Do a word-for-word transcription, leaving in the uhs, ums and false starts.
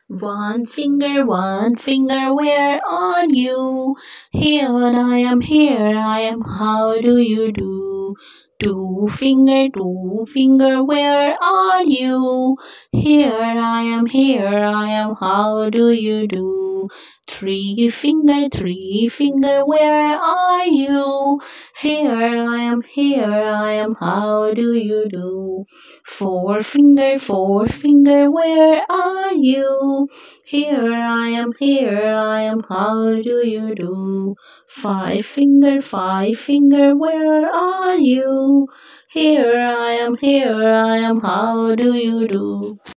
One finger, one finger, where are you? Here I am, here I am, how do you do? Two finger, two finger, where are you? Here I am, here I am, how do you do? Three finger, three finger, where are you? Here I am, here I am, how do you do? Four finger, four finger, where are you? Here I am, here I am, how do you do? Five finger, five finger, where are you? Here I am, here I am, how do you do?